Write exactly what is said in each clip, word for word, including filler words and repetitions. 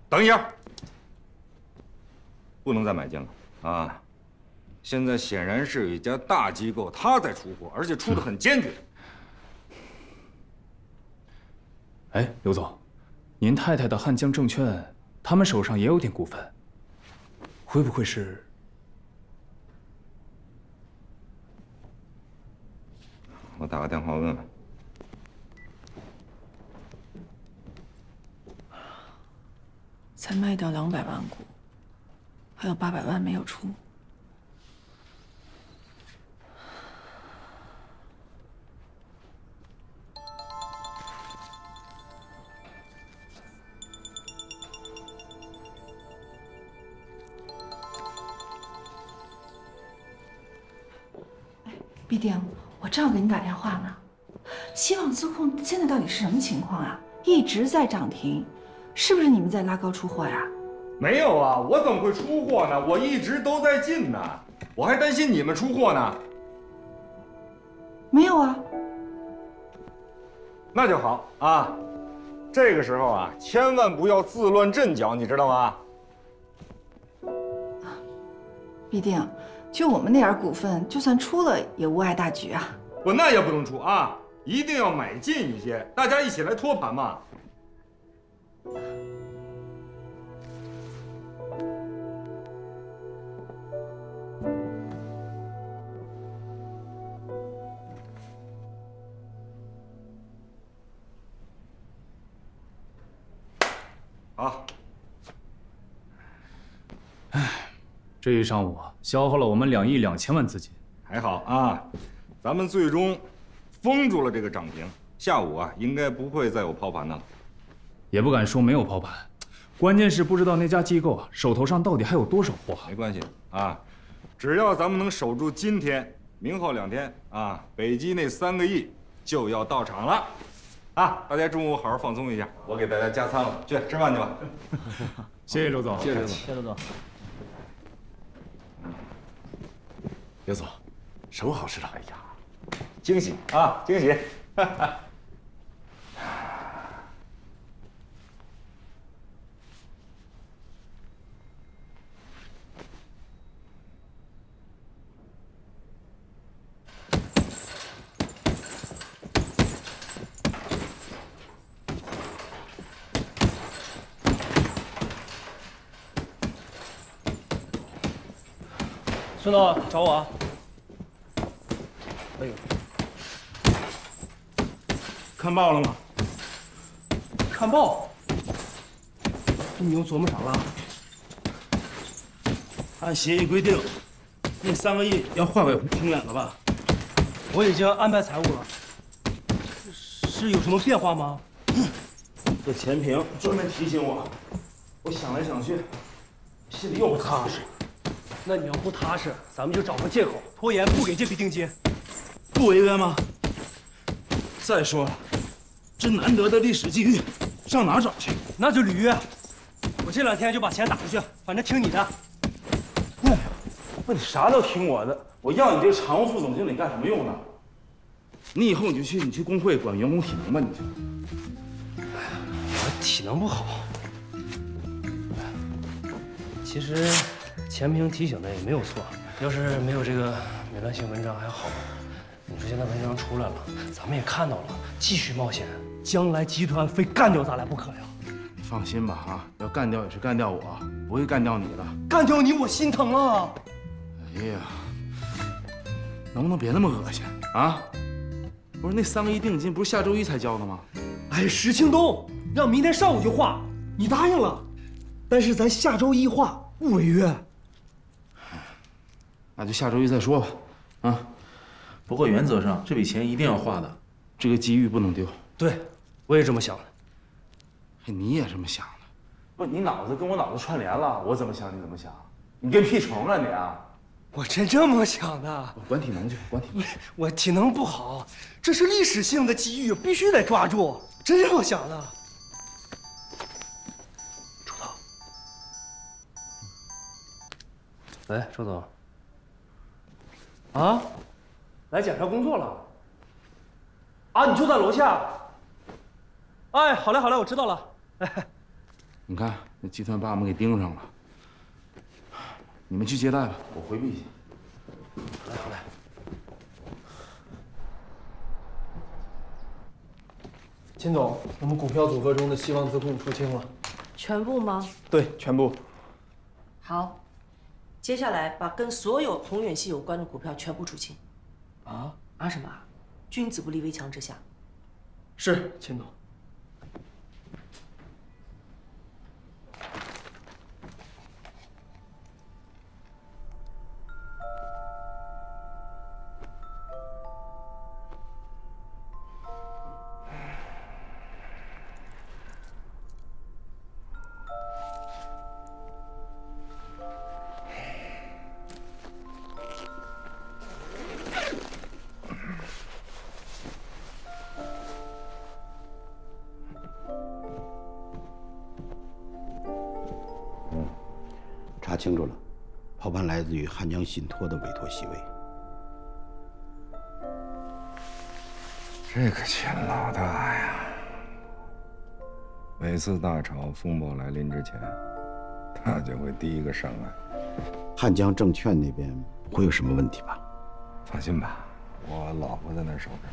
等一下，不能再买进了啊！现在显然是有一家大机构他在出货，而且出的很坚决。 哎，刘总，您太太的汉江证券，他们手上也有点股份，会不会是？ 我打个电话问问。 才卖掉两百万股，还有八百万没有出。哎，必定。 我正要给你打电话呢，希望资控现在到底是什么情况啊？一直在涨停，是不是你们在拉高出货呀？ 没有啊，我怎么会出货呢？我一直都在进呢，我还担心你们出货呢。 没有啊。 那就好啊，这个时候啊，千万不要自乱阵脚，你知道吗？ 必定。 就我们那点股份，就算出了也无碍大局啊！ 不，那也不能出啊，一定要买进一些，大家一起来托盘嘛。好。 唉。 这一上午啊，消耗了我们两亿两千万资金， 还好啊，咱们最终封住了这个涨停。下午啊，应该不会再有抛盘的了。 也不敢说没有抛盘，关键是不知道那家机构啊手头上到底还有多少货。 没关系啊，只要咱们能守住今天、明后两天啊，北极那三个亿就要到场了。啊，大家中午好好放松一下，我给大家加餐了，去吃饭去吧。 谢谢刘总， 谢谢刘总，谢谢刘总。 刘总，什么好吃的？哎呀， 惊喜啊，惊喜！ 孙总找我啊。 哎呦， 看报了吗？ 看报？你又琢磨啥了？ 按协议规定，那三个亿要划给宏远了吧？ 我已经安排财务了。是有什么变化吗？ 这钱平专门提醒我，我想来想去，心里又不踏实。 那你要不踏实，咱们就找个借口拖延，不给这笔定金。 不违约吗？再说了，这难得的历史机遇，上哪儿找去？ 那就履约。我这两天就把钱打出去，反正听你的。 哎呀，不，你啥都听我的。我要你这个常务副总经理干什么用呢？你以后你就去你去工会管员工体能吧，你去。 哎呀，我体能不好。其实钱平提醒的也没有错，要是没有这个美兰性文章还好。 你说现在文章出来了，咱们也看到了，继续冒险，将来集团非干掉咱俩不可呀！ 你放心吧，啊，要干掉也是干掉我，不会干掉你的。 干掉你，我心疼啊！ 哎呀，能不能别那么恶心啊？不是那三个亿定金不是下周一才交的吗？ 哎，石庆东，让明天上午就画，你答应了，但是咱下周一画不违约。 那就下周一再说吧，啊。 不过原则上这笔钱一定要花的， 这个机遇不能丢。 对，我也这么想的。 你也这么想的？不，你脑子跟我脑子串联了，我怎么想你怎么想？你跟屁虫啊你啊！ 我真这么想的。 管体能去，管体能。 我体能不好，这是历史性的机遇，必须得抓住。真这么想的。周总。喂，周总。啊？ 来检查工作了，啊，你就在楼下。哎，好嘞，好嘞，我知道了。哎， 你看那集团把我们给盯上了，你们去接待吧，我回避去。 来，好嘞。秦总，我们股票组合中的希望资控出清了。 全部吗？ 对，全部。 好，接下来把跟所有宏远系有关的股票全部出清。 啊？ 啊什么啊？君子不立危墙之下。 是，秦总。 查清楚了，炮盘来自于汉江信托的委托席位。 这个秦老大呀，每次大潮风暴来临之前，他就会第一个上岸。 汉江证券那边不会有什么问题吧？ 放心吧，我老婆在那儿守着呢。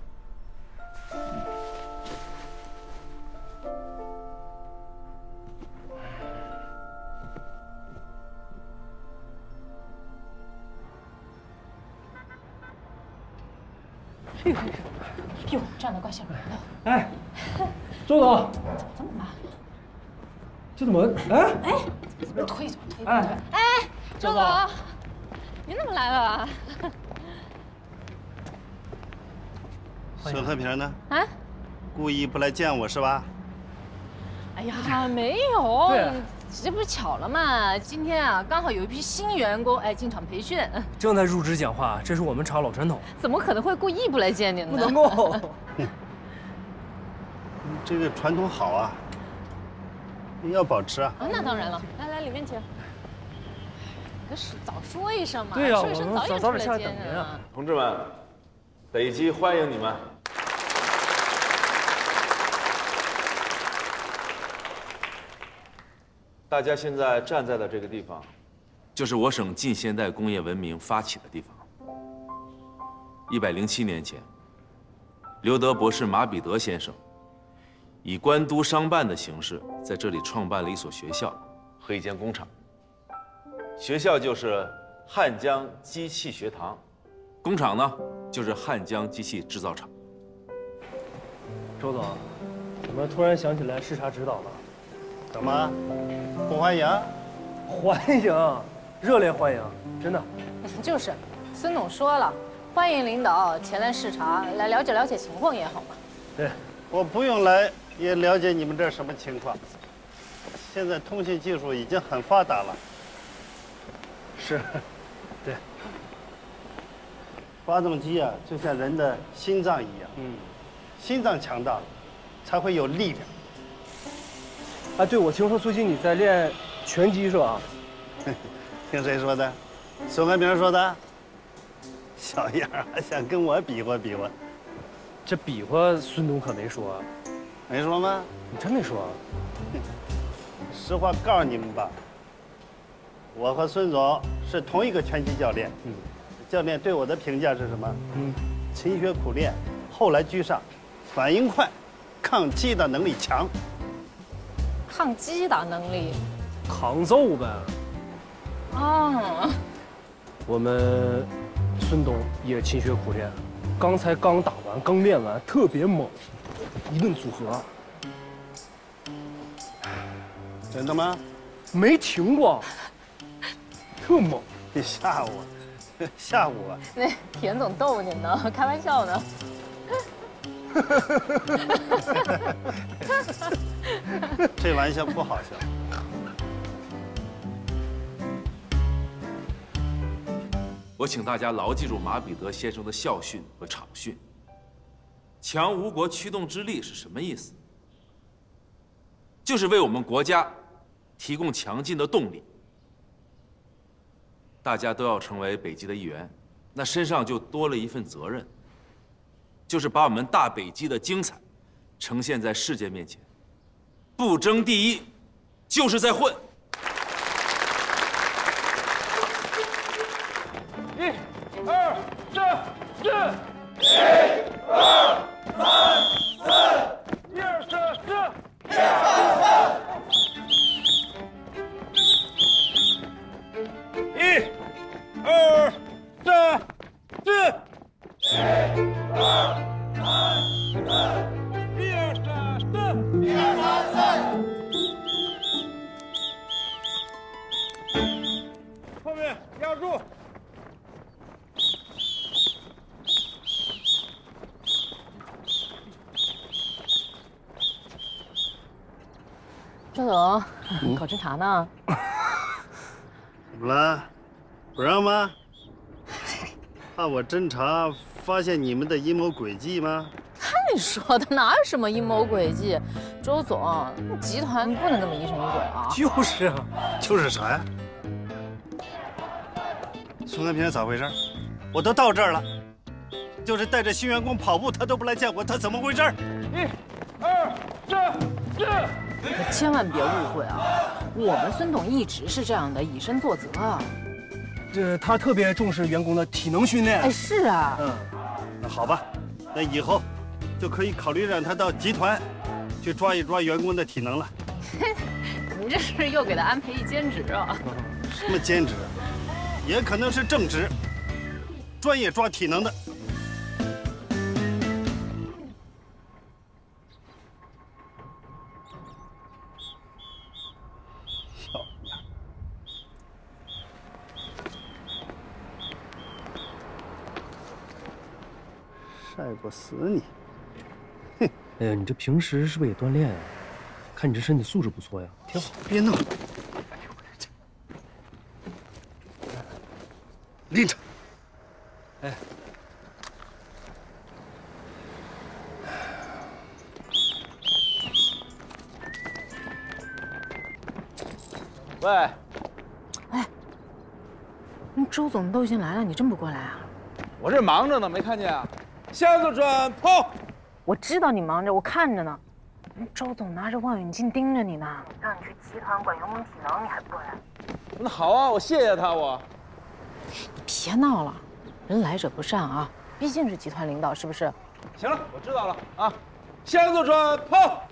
哎呦，哟，站得怪吓人的。 哎，周总， 怎么这么慢？ 这怎么？哎哎，怎么推怎么推？ 哎哎，周总，您怎么来了？ 孙和平呢？ 啊？ 故意不来见我是吧？ 哎呀，没有， 对这不是巧了嘛？今天啊，刚好有一批新员工哎进厂培训， 正在入职讲话，这是我们厂老传统， 怎么可能会故意不来见您呢？ 不能够。 这个传统好啊，要保持啊。 啊，那当然了，来来里面请。可是早说一声嘛， 对呀， 说一声我们早早点出来早点下来等见您啊。 同志们，北极欢迎你们。 大家现在站在的这个地方，就是我省近现代工业文明发起的地方。一百零七年前，刘德博士马彼得先生以官督商办的形式，在这里创办了一所学校和一间工厂。学校就是汉江机器学堂，工厂呢就是汉江机器制造厂。 周总，怎么突然想起来视察指导了？ 怎么不欢迎？ 欢迎，热烈欢迎，真的。 就是，孙总说了，欢迎领导前来视察，来了解了解情况也好嘛。 对， 我不用来也了解你们这儿什么情况。现在通信技术已经很发达了。 是，对。 发动机啊，就像人的心脏一样， 嗯， 心脏强大了，才会有力量。 啊，对，我听说最近你在练拳击是吧？ 听谁说的？孙和平说的。小样儿，还想跟我比划比划？ 这比划孙总可没说， 没说吗？ 你真没说？ 实话告诉你们吧，我和孙总是同一个拳击教练。嗯，教练对我的评价是什么？嗯，勤学苦练，后来居上，反应快，抗击打能力强。 抗击打能力， 抗揍呗。 啊， 我们孙董也勤学苦练，刚才刚打完，刚练完，特别猛，一顿组合。 真的吗？ 没停过，特猛。 你吓我，吓我！ 那田总逗您呢，开玩笑呢。 这玩笑不好笑。 我请大家牢记住马彼得先生的校训和场训。强吴国驱动之力是什么意思？就是为我们国家提供强劲的动力。大家都要成为北极的一员，那身上就多了一份责任，就是把我们大北极的精彩呈现在世界面前，不争第一， 就是在混。 一、二、三、四。一、二、三、四。一、二、三、四。一、二、三。一、二、三、四。一、二、三、四。一、二、三、四。一、二、三、四。后面压住。 周总，搞侦查呢？ 怎么了？不让吗？怕我侦查发现你们的阴谋诡计吗？ 看你说的，哪有什么阴谋诡计？周总，集团不能这么疑神疑鬼啊！ 就是啊，就是啥呀？孙安平咋回事？我都到这儿了，就是带着新员工跑步，他都不来见我，他怎么回事？一、二、三、四。 可千万别误会啊！我们孙董一直是这样的，以身作则。 这他特别重视员工的体能训练。 哎，是啊。 嗯，那好吧，那以后就可以考虑让他到集团去抓一抓员工的体能了。 你这是又给他安排一兼职啊？ 什么兼职？也可能是正职，专业抓体能的。晒过死你！ 哼！哎呀，你这平时是不是也锻炼啊？看你这身体素质不错呀，挺好。 别闹！拎着。 哎。 喂。 哎。那周总都已经来了，你真不过来啊？ 我这忙着呢，没看见啊？向左转，跑！ 我知道你忙着，我看着呢。周总拿着望远镜盯着你呢，让你去集团管员工体能，你还不过来？ 那好啊，我谢谢他我。 你别闹了，人来者不善啊，毕竟是集团领导，是不是？ 行了，我知道了啊。向左转，跑！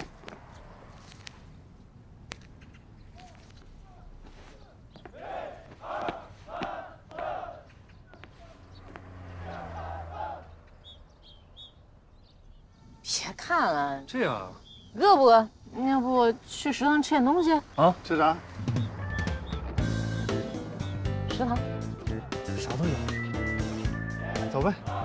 别看了， 这样， 饿不饿？要不去食堂吃点东西？ 啊， 吃啥？ 食堂， 啥都有。 走呗。